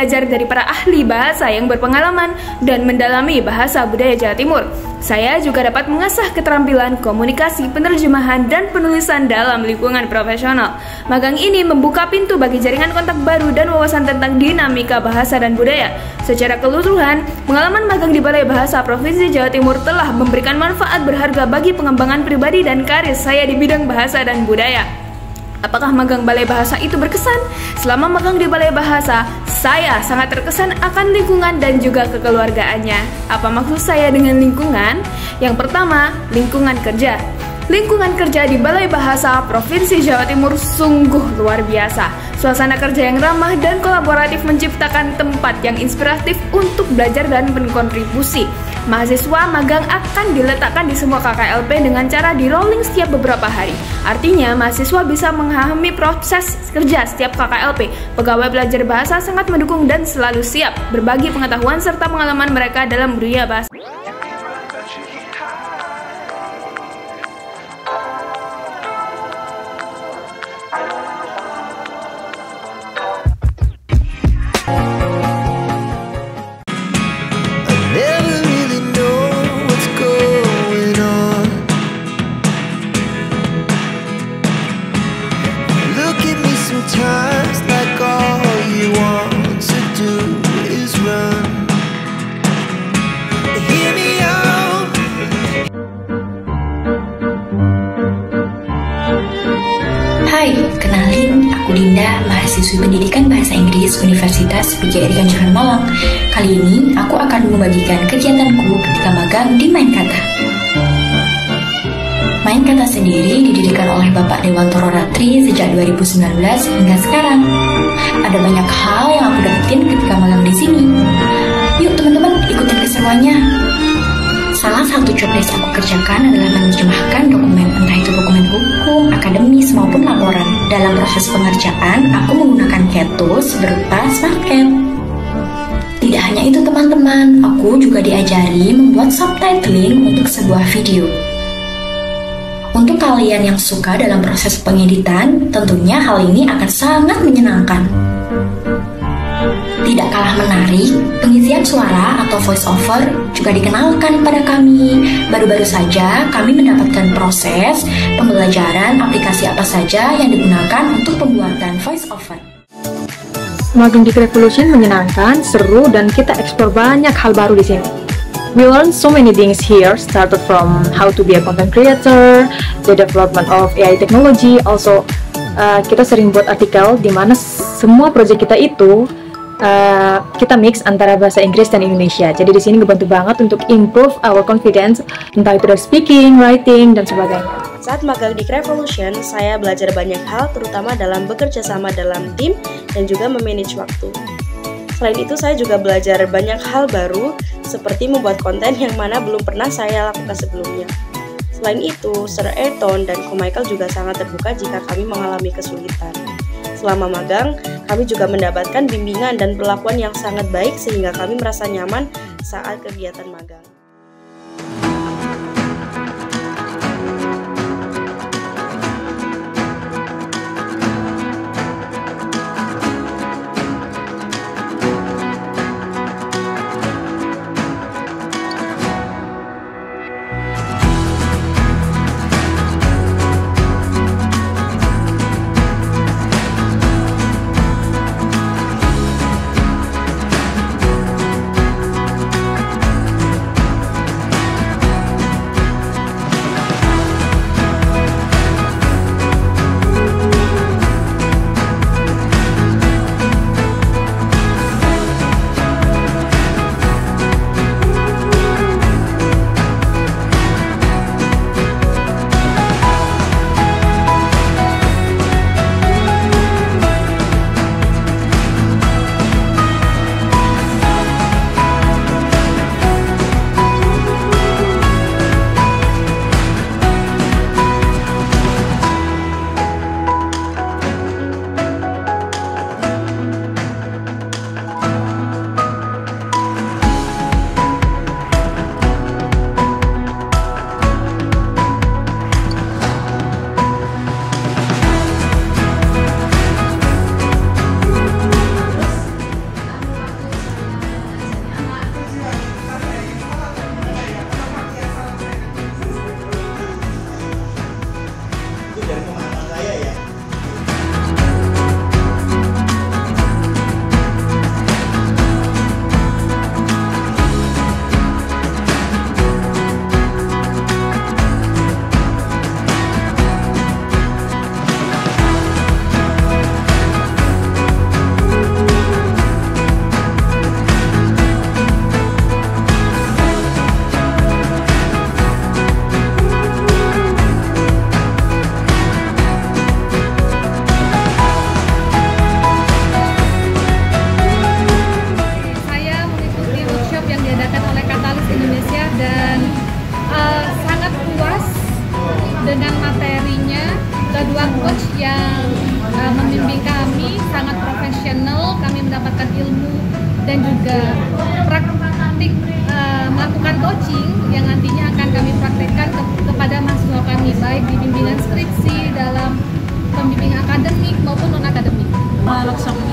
belajar dari para ahli bahasa yang berpengalaman dan mendalami bahasa budaya Jawa Timur. Saya juga dapat mengasah keterampilan komunikasi, penerjemahan, dan penulisan dalam lingkungan profesional. Magang ini membuka pintu bagi jaringan kontak baru dan wawasan tentang dinamika bahasa dan budaya. Secara keseluruhan, pengalaman magang di Balai Bahasa Provinsi Jawa Timur telah memberikan manfaat berharga bagi pengembangan pribadi dan karir saya di bidang bahasa dan budaya. Apakah magang Balai Bahasa itu berkesan? Selama magang di Balai Bahasa, saya sangat terkesan akan lingkungan dan juga kekeluargaannya. Apa maksud saya dengan lingkungan? Yang pertama, lingkungan kerja. Lingkungan kerja di Balai Bahasa Provinsi Jawa Timur sungguh luar biasa. Suasana kerja yang ramah dan kolaboratif menciptakan tempat yang inspiratif untuk belajar dan berkontribusi. Mahasiswa magang akan diletakkan di semua KKLP dengan cara di rolling setiap beberapa hari. Artinya, mahasiswa bisa memahami proses kerja setiap KKLP. Pegawai belajar bahasa sangat mendukung dan selalu siap berbagi pengetahuan serta pengalaman mereka dalam dunia bahasa. Hai, kenalin, aku Dinda, mahasiswi pendidikan bahasa Inggris Universitas PGRI Kanjuruhan Malang. Kali ini, aku akan membagikan kegiatanku ketika magang di Main Kata. Main Kata sendiri didirikan oleh Bapak Dewantoro Ratri sejak 2019 hingga sekarang. Ada banyak hal yang aku dapetin ketika magang di sini. Yuk teman-teman, ikutin keseruannya. Salah satu job desk aku kerjakan adalah menerjemahkan dokumen, entah itu dokumen hukum, akademis, maupun laporan. Dalam proses pengerjaan, aku menggunakan CAT tools berupa SmartCAT. Tidak hanya itu teman-teman, aku juga diajari membuat subtitling untuk sebuah video. Untuk kalian yang suka dalam proses pengeditan, tentunya hal ini akan sangat menyenangkan. Tidak kalah menarik, pengisian suara atau voice over juga dikenalkan pada kami. Baru-baru saja kami mendapatkan proses pembelajaran aplikasi apa saja yang digunakan untuk pembuatan voice over. Magang di Revolution menyenangkan, seru, dan kita eksplor banyak hal baru di sini. We learned so many things here, started from how to be a content creator, the development of AI technology, also kita sering buat artikel di mana semua proyek kita itu kita mix antara bahasa Inggris dan Indonesia. Jadi di sini ngebantu banget untuk improve our confidence, entah itu dari speaking, writing, dan sebagainya. Saat magang di Revolution, saya belajar banyak hal, terutama dalam bekerja sama dalam tim dan juga memanage waktu. Selain itu, saya juga belajar banyak hal baru, seperti membuat konten yang mana belum pernah saya lakukan sebelumnya. Selain itu, Sir Ayrton dan Ko Michael juga sangat terbuka jika kami mengalami kesulitan. Selama magang, kami juga mendapatkan bimbingan dan perlakuan yang sangat baik sehingga kami merasa nyaman saat kegiatan magang. diadakan oleh Katalis Indonesia dan sangat puas dengan materinya. Kedua coach yang membimbing kami sangat profesional, kami mendapatkan ilmu dan juga praktik melakukan coaching yang nantinya akan kami praktekkan kepada mahasiswa kami, baik di bimbingan skripsi, dalam pembimbingan akademik maupun non-akademik. Laksong